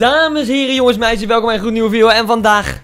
Dames, heren, jongens, meisjes, welkom bij een goed nieuwe video. En vandaag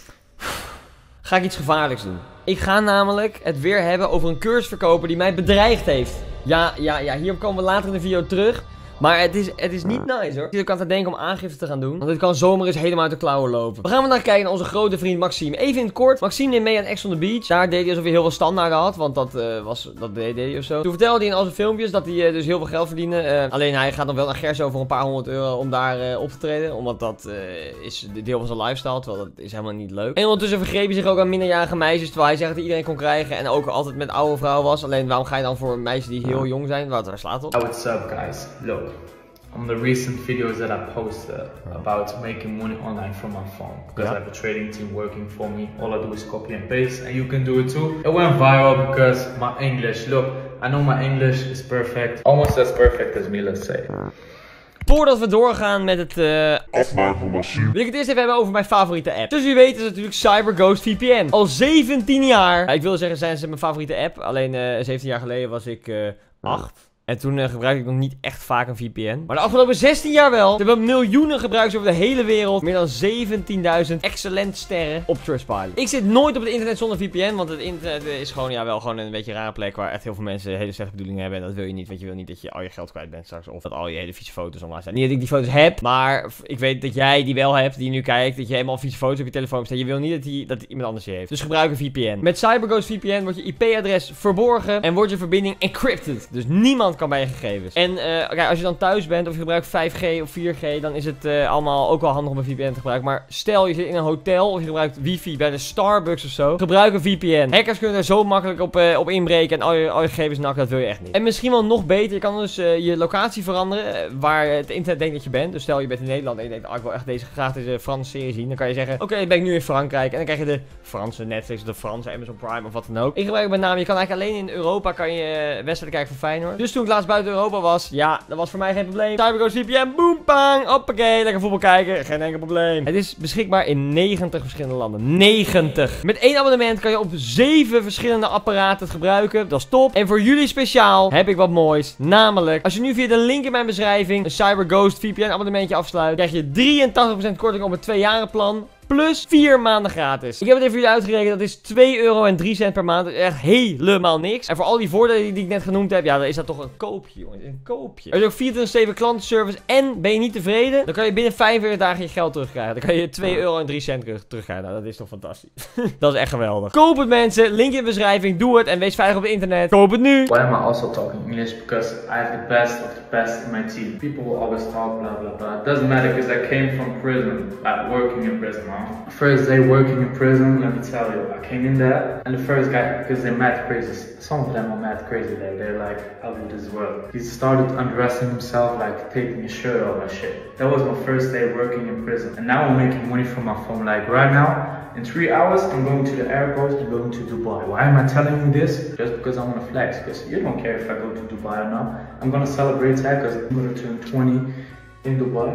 ga ik iets gevaarlijks doen. Ik ga namelijk het weer hebben over een cursusverkoper die mij bedreigd heeft. Ja, hier komen we later in de video terug. Maar het is niet nice hoor. Ik zit ook aan het denken om aangifte te gaan doen. Want dit kan zomaar eens helemaal uit de klauwen lopen. We gaan vandaag kijken naar onze grote vriend Maxime. Even in het kort. Maxime neemt mee aan Ex on the Beach. Daar deed hij alsof hij heel veel standaarden had. Want dat deed hij of zo. Toen vertelde hij in al zijn filmpjes dat hij dus heel veel geld verdiende. Alleen hij gaat nog wel naar Gerso voor een paar €100 om daar op te treden. Omdat dat is deel van zijn lifestyle. Terwijl dat is helemaal niet leuk. En ondertussen vergreep hij zich ook aan minderjarige meisjes. Terwijl hij zegt dat hij iedereen kon krijgen. En ook altijd met oude vrouwen was. Alleen waarom ga je dan voor meisjes die heel jong zijn? Waar slaat op? Oh, what's up guys? Look. On the recent videos that I posted about making money online from my phone, because I have a trading team working for me. All I do is copy and paste, and you can do it too. It went viral because my English, look, I know my English is perfect, almost as perfect as me, let's say. Voordat we doorgaan met het afmaken van Maxime, wil ik het eerst even hebben over mijn favoriete app. Dus u weet is natuurlijk CyberGhost VPN. Al 17 jaar. Ja, ik wil zeggen zijn ze mijn favoriete app. Alleen 17 jaar geleden was ik 8. En toen gebruikte ik nog niet echt vaak een VPN. Maar de afgelopen 16 jaar wel. Ze hebben miljoenen gebruikers over de hele wereld. Meer dan 17.000 excellent sterren op Trustpilot. Ik zit nooit op het internet zonder VPN. Want het internet is gewoon, ja, wel gewoon een beetje een rare plek waar echt heel veel mensen hele slechte bedoelingen hebben. En dat wil je niet. Want je wil niet dat je al je geld kwijt bent straks. Of dat al je hele vieze foto's online staan. Niet dat ik die foto's heb. Maar ik weet dat jij die wel hebt. Die nu kijkt. Dat je helemaal vieze foto's op je telefoon staat. Je wil niet dat iemand anders je heeft. Dus gebruik een VPN. Met CyberGhost VPN wordt je IP-adres verborgen. En wordt je verbinding encrypted. Dus niemand kan bij je gegevens. En kijk, als je dan thuis bent of je gebruikt 5G of 4G, dan is het allemaal ook wel handig om een VPN te gebruiken. Maar stel je zit in een hotel of je gebruikt wifi bij de Starbucks of zo, gebruik een VPN. Hackers kunnen er zo makkelijk op inbreken en al je gegevens nakken, dat wil je echt niet. En misschien wel nog beter, je kan dus je locatie veranderen waar het internet denkt dat je bent. Dus stel je bent in Nederland en je denkt, ik wil echt graag deze Franse serie zien. Dan kan je zeggen, oké, ben ik nu in Frankrijk. En dan krijg je de Franse Netflix, de Franse Amazon Prime of wat dan ook. Ik gebruik het met name, je kan eigenlijk alleen in Europa kan je wedstrijden kijken van Feyenoord. Dus toen ik laatst buiten Europa was, ja, dat was voor mij geen probleem. CyberGhost VPN, boom, bang, hoppakee, lekker voetbal kijken, geen enkel probleem. Het is beschikbaar in 90 verschillende landen. 90! Met 1 abonnement kan je op 7 verschillende apparaten het gebruiken. Dat is top. En voor jullie speciaal heb ik wat moois. Namelijk, als je nu via de link in mijn beschrijving een CyberGhost VPN abonnementje afsluit, krijg je 83% korting op het 2-jarenplan. Plus 4 maanden gratis. Ik heb het even voor jullie uitgerekend. Dat is €2,03 per maand. Dat is echt helemaal niks. En voor al die voordelen die ik net genoemd heb. Ja, dan is dat toch een koopje, jongens. Een koopje. Er is ook 24/7 klantenservice. En ben je niet tevreden? Dan kan je binnen 45 dagen je geld terugkrijgen. Dan kan je €2,03 terugkrijgen. Nou, dat is toch fantastisch. Dat is echt geweldig. Koop het mensen. Link in de beschrijving. Doe het. En wees veilig op het internet. Koop het nu. Why am I also talking English? Because I have the best of the best in my team. People will always talk blah blah blah. It doesn't matter because I came from prison. Working in prison, huh? First day working in prison, let me tell you, I came in there, and the first guy, because they're mad crazy, some of them are mad crazy, they're like, I'll do this well. He started undressing himself, like taking his shirt off and shit. That was my first day working in prison, and now I'm making money from my phone. Like right now, in 3 hours, I'm going to the airport and going to Dubai. Why am I telling you this? Just because I want to flex, because you don't care if I go to Dubai or not. I'm gonna celebrate that, because I'm gonna turn 20 in Dubai.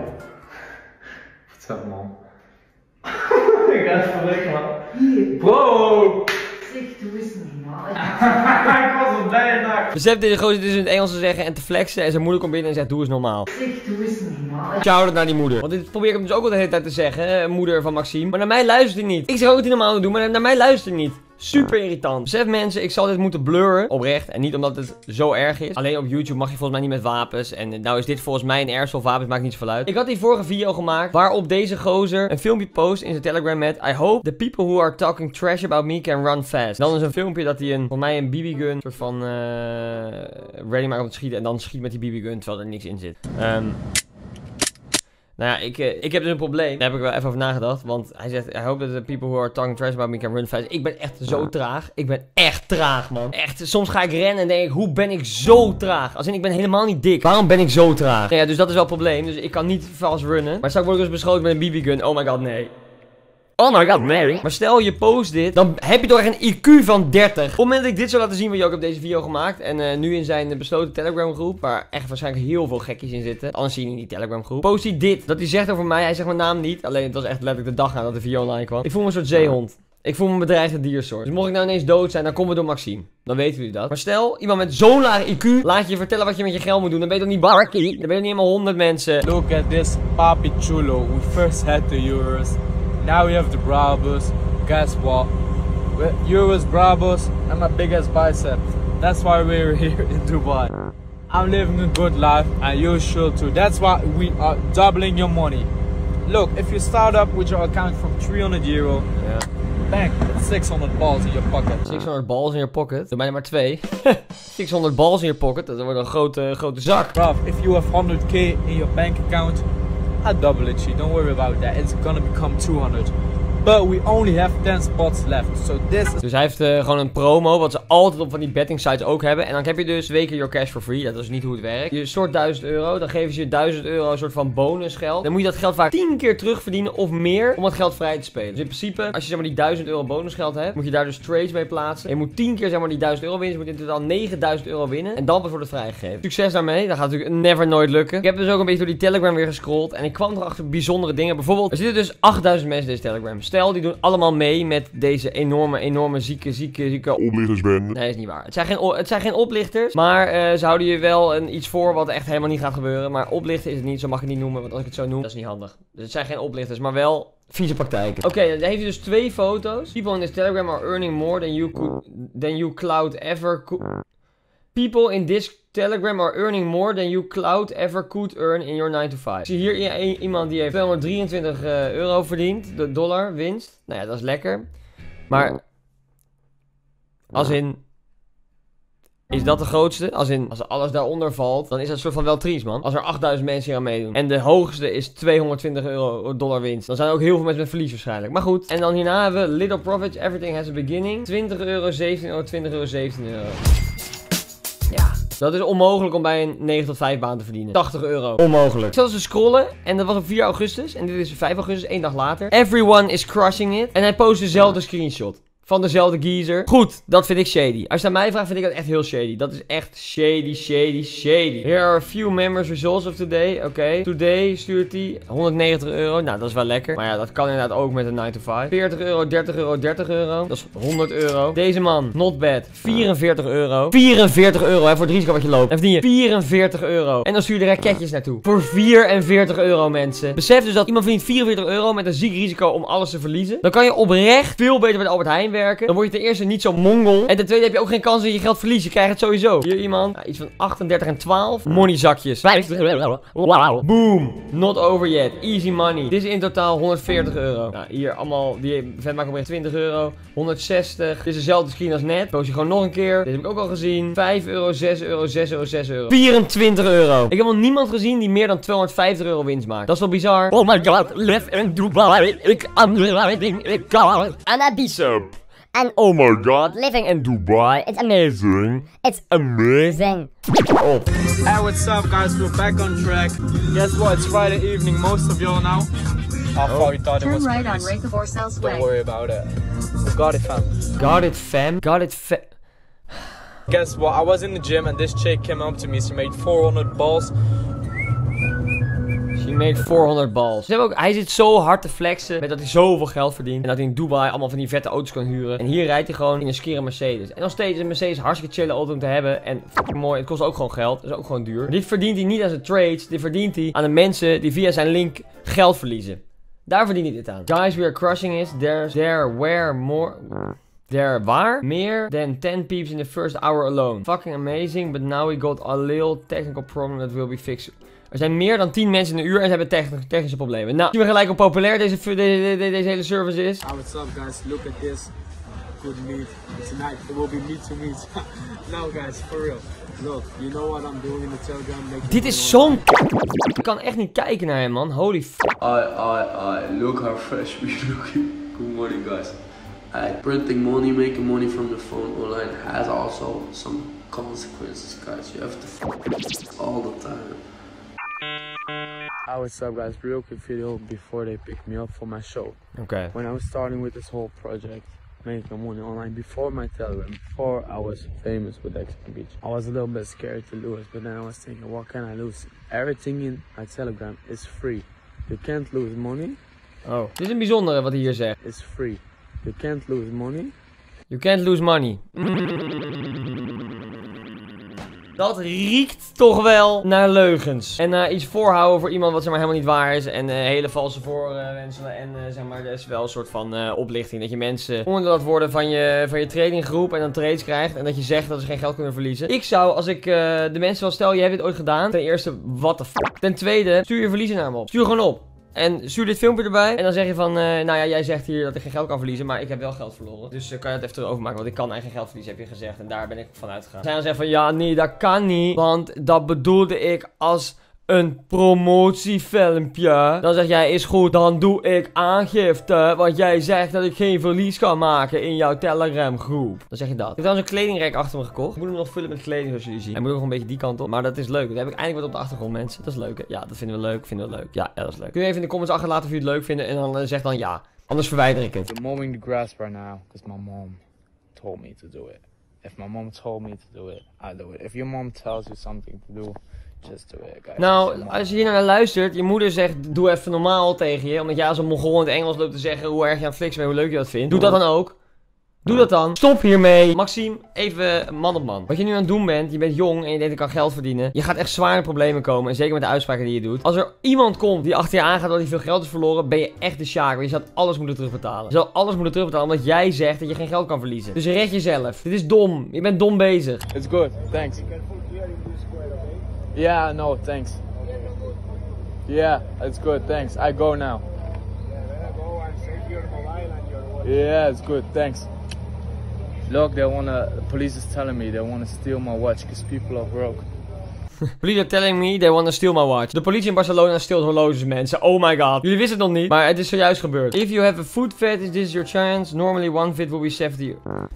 What's up, mom? Ik ga het verleggen, man. Wow! Zeg, doe eens normaal. Ik was al blij en Besef deze gozer dus in het Engels te zeggen en te flexen. En zijn moeder komt binnen en zegt, doe eens normaal. Zeg, doe eens normaal. Shout-out naar die moeder. Want dit probeer ik hem dus ook al de hele tijd te zeggen. Moeder van Maxime. Maar naar mij luistert hij niet. Ik zeg ook dat hij normaal moet doen, maar naar mij luistert hij niet. Super irritant. Besef mensen, ik zal dit moeten blurren. Oprecht. En niet omdat het zo erg is. Alleen op YouTube mag je volgens mij niet met wapens. En nou is dit volgens mij een airsoft wapen. Maakt niet zoveel uit. Ik had die vorige video gemaakt. Waarop deze gozer een filmpje post in zijn Telegram met: I hope the people who are talking trash about me can run fast. Dan is een filmpje dat hij voor mij een BB-gun soort van ready maakt om te schieten. En dan schiet met die BB-gun terwijl er niks in zit. Nou ja, ik heb dus een probleem. Daar heb ik wel even over nagedacht. Want hij zegt, I hope that the people who are talking trash about me can run fast. Ik ben echt zo traag. Ik ben echt traag, man. Echt, soms ga ik rennen en denk ik, hoe ben ik zo traag? Als in, ik ben helemaal niet dik. Waarom ben ik zo traag? Ja, dus dat is wel het probleem. Dus ik kan niet fast runnen. Maar straks word ik dus beschoten met een BB-gun. Oh my god, nee. Oh my god, Mary. Maar stel je post dit, dan heb je toch echt een IQ van 30. Op het moment dat ik dit zou laten zien, wat je ook op deze video gemaakt. En nu in zijn besloten Telegram groep, waar echt waarschijnlijk heel veel gekkies in zitten. Anders zie je niet in die Telegram groep. Post hij dit. Dat hij zegt over mij, hij zegt mijn naam niet. Alleen het was echt letterlijk de dag nadat de video online kwam. Ik voel me een soort zeehond. Ik voel me een bedreigde diersoort. Dus mocht ik nou ineens dood zijn, dan komen we door Maxime. Dan weten jullie dat. Maar stel, iemand met zo'n laag IQ laat je vertellen wat je met je geld moet doen. Dan ben je toch niet barkie? Dan ben je niet helemaal 100 mensen. Look at this papi chulo. We first had the euros. Now we have the Brabus. Guess what? Euros, Brabus, and my biggest bicep. That's why we're here in Dubai. I'm living a good life and you should too. That's why we are doubling your money. Look, if you start up with your account from €300, Ja. bang, 600 balls in your pocket. 600 balls in je pocket. Er bijna maar 2. 600 balls in je pocket. Dat wordt een grote zak. Bruv, if you have 100k in your bank account, I double it, G. Don't worry about that. It's gonna become 200. But we only have 10 spots left. So this is... Dus hij heeft gewoon een promo, wat ze altijd op van die betting sites ook hebben. En dan heb je dus 2 keer your cash for free. Dat is niet hoe het werkt. Je stort €1000, dan geven ze je €1000 een soort van bonusgeld. Dan moet je dat geld vaak 10 keer terugverdienen of meer om het geld vrij te spelen. Dus in principe, als je zeg maar die €1000 bonusgeld hebt, moet je daar dus trades mee plaatsen. En je moet 10 keer zeg maar die €1000 winnen. Dus je moet in totaal €9000 winnen. En dan pas wordt het vrijgegeven. Succes daarmee. Dat gaat natuurlijk never nooit lukken. Ik heb dus ook een beetje door die Telegram weer gescrolld. En ik kwam erachter bijzondere dingen. Bijvoorbeeld, er zitten dus 8000 mensen in deze Telegram. Stel, die doen allemaal mee met deze enorme zieke Oplichtersbende. Nee, is niet waar. Het zijn geen oplichters, maar ze houden je wel iets voor wat echt helemaal niet gaat gebeuren. Maar oplichten is het niet, zo mag je het niet noemen, want als ik het zo noem, dat is niet handig. Dus het zijn geen oplichters, maar wel vieze praktijken. Oké, dan heeft hij dus 2 foto's. People in this Telegram are earning more than you cloud ever could. People in this Telegram are earning more than you cloud ever could earn in your 9 to 5. Ik zie hier iemand die heeft €223 verdiend. De dollar winst. Nou ja, dat is lekker. Maar als in... Is dat de grootste? Als alles daaronder valt, dan is dat een soort van wel triest, man. Als er 8000 mensen hier aan meedoen. En de hoogste is $220 winst. Dan zijn er ook heel veel mensen met verlies waarschijnlijk. Maar goed. En dan hierna hebben we Little Profits, Everything has a beginning. €20, €17, €20, €17. Ja. Dat is onmogelijk om bij een 9 tot 5 baan te verdienen. €80. Onmogelijk. Ik zat dus te scrollen en dat was op 4 augustus. En dit is 5 augustus, 1 dag later. Everyone is crushing it. En hij post dezelfde screenshot. Van dezelfde geezer. Goed, dat vind ik shady. Als je aan mij vraagt, vind ik dat echt heel shady. Dat is echt shady. Here are a few members results of today. Oké. Today stuurt hij €190. Nou, dat is wel lekker. Maar ja, dat kan inderdaad ook met een 9 to 5. €40, €30, €30. Dat is €100. Deze man, not bad. €44. €44 hè, voor het risico wat je loopt. En verdien je €44. En dan stuur je er raketjes naartoe. Voor €44 mensen. Besef dus dat iemand verdient €44 met een ziek risico om alles te verliezen. Dan kan je oprecht veel beter bij de Albert Heijn werken. Dan word je ten eerste niet zo mongol. En ten tweede heb je ook geen kans dat je geld verliest. Je krijgt het sowieso. Hier iemand. Ja, iets van 38 en 12. Money zakjes. Boom. Not over yet. Easy money. Dit is in totaal €140. Nou, hier allemaal. Die vent maakt oprecht €20. 160. Dit is dezelfde screen als net. Post je gewoon nog een keer. Dit heb ik ook al gezien. €5, €6, €6, €6. €24. Ik heb nog niemand gezien die meer dan €250 winst maakt. Dat is wel bizar. Oh my god, live in Dubai. I'm living in God. Anabiso. And oh my god, living in Dubai, it's amazing. It's amazing. Hey, what's up, guys? We're back on track. Guess what? It's Friday evening. Most of y'all now. I thought it Turn was right on police. Reykjavik South Don't Way. worry about it. We got it, fam. Got it fam. Guess what? I was in the gym and this chick came up to me. She made 400 balls. She made 400 balls. Hij zit zo hard te flexen met dat hij zoveel geld verdient. En dat hij in Dubai allemaal van die vette auto's kan huren. En hier rijdt hij gewoon in een skere Mercedes. En nog steeds is een Mercedes hartstikke chille auto om te hebben. En fucking mooi. Het kost ook gewoon geld. Dat is ook gewoon duur. Maar dit verdient hij niet aan zijn trades. Dit verdient hij aan de mensen die via zijn link geld verliezen. Daar verdient hij dit aan. Guys, we are crushing it. There were more than 10 peeps in the first hour alone. Fucking amazing, but now we got a little technical problem that will be fixed. Er zijn meer dan 10 mensen in een uur en ze hebben technische problemen. Nou, zien we gelijk hoe populair deze hele service is. What's up, guys? Look at this. Good meat. Tonight it will be meat to meat. No, guys, for real. Look, you know what I'm doing in the Telegram. Dit is zo'n... Ik kan echt niet kijken naar hem, man. Holy fuck. Look how fresh we look. Good morning, guys. Printing money, making money from the phone online has also some consequences, guys. You have to all the time. What's up, guys? Real quick video before they pick me up for my show. Okay. When I was starting with this whole project, making money online, before my Telegram, before I was famous with Expo Beach, I was a little bit scared to lose, but then I was thinking, what can I lose? Everything in my Telegram is free. You can't lose money. Oh. Dit is een bijzondere wat hij hier zegt. It's free. You can't lose money. You can't lose money. Dat riekt toch wel naar leugens. En naar iets voorhouden voor iemand wat zeg maar helemaal niet waar is. En hele valse voorwenselen. En zeg maar, er is wel een soort van oplichting. Dat je mensen onderdeel worden van je tradinggroep en dan trades krijgt. En dat je zegt dat ze geen geld kunnen verliezen. Ik zou, als ik de mensen wel stel, je hebt dit ooit gedaan. Ten eerste, what the fuck. Ten tweede, stuur je verliezen naar hem op. Stuur gewoon op. En stuur dit filmpje erbij. En dan zeg je van, nou ja, jij zegt hier dat ik geen geld kan verliezen. Maar ik heb wel geld verloren. Dus kan je het even overmaken. Want ik kan eigenlijk geen geld verliezen, heb je gezegd. En daar ben ik van uitgegaan. Zij dan zeggen van, ja, nee, dat kan niet. Want dat bedoelde ik als een promotiefilmpje. Dan zeg jij, is goed, dan doe ik aangifte. Want jij zegt dat ik geen verlies kan maken in jouw Telegram groep. Dan zeg je dat. Ik heb trouwens een kledingrek achter me gekocht. Ik moet hem nog vullen met kleding, zoals jullie zien. Hij moet ook nog een beetje die kant op. Maar dat is leuk. Dan heb ik eindelijk wat op de achtergrond, mensen. Dat is leuk, hè? Ja, dat vinden we leuk. Ja, dat is leuk. Kun je even in de comments achterlaten of jullie het leuk vinden. En dan zeg dan ja. Anders verwijder ik het. I'm mowing the grass right now because my mom told me to do it. If my mom told me to do it, I do it. If your mom tells you something to do, just do it, guys. Nou, als je hier naar luistert, je moeder zegt, doe even normaal tegen je. Omdat jij als een Mongool in het Engels loopt te zeggen hoe erg je aan het flexen bent, hoe leuk je dat vindt. Doe dat dan ook. Doe dat dan. Stop hiermee. Maxime, even man op man. Wat je nu aan het doen bent, je bent jong en je denkt ik kan geld verdienen. Je gaat echt zwaar in problemen komen. En zeker met de uitspraken die je doet. Als er iemand komt die achter je aangaat dat hij veel geld is verloren, ben je echt de sjaak. Want je zou alles moeten terugbetalen. Je zou alles moeten terugbetalen omdat jij zegt dat je geen geld kan verliezen. Dus red jezelf. Dit is dom. Je bent dom bezig. It's good, thanks. Yeah, no, thanks. Yeah, it's good, thanks. I go now. Yeah, it's good, thanks. Look, the police is telling me they wanna steal my watch because people are broke. Police are telling me they wanna steal my watch. De politie in Barcelona steelt horloges, mensen. Oh my god. Jullie wisten het nog niet, maar het is zojuist gebeurd. If you have a food fetish, this is your chance. Normally one fit will be 70 €.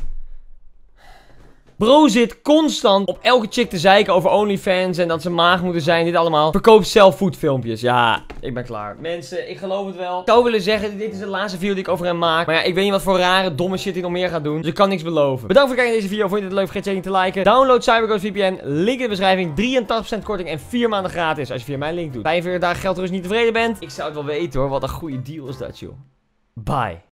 Bro zit constant op elke chick te zeiken over OnlyFans en dat ze maag moeten zijn, dit allemaal. Verkoopt zelf foodfilmpjes. Ja, ik ben klaar. Mensen, ik geloof het wel. Ik zou willen zeggen, dit is de laatste video die ik over hem maak. Maar ja, ik weet niet wat voor rare, domme shit hij nog meer gaat doen. Dus ik kan niks beloven. Bedankt voor het kijken naar deze video. Vond je het leuk? Vergeet zeker niet te liken. Download CyberGhost VPN. Link in de beschrijving. 83% korting en 4 maanden gratis als je via mijn link doet. 45 dagen geld niet tevreden bent. Ik zou het wel weten hoor. Wat een goede deal is dat, joh. Bye.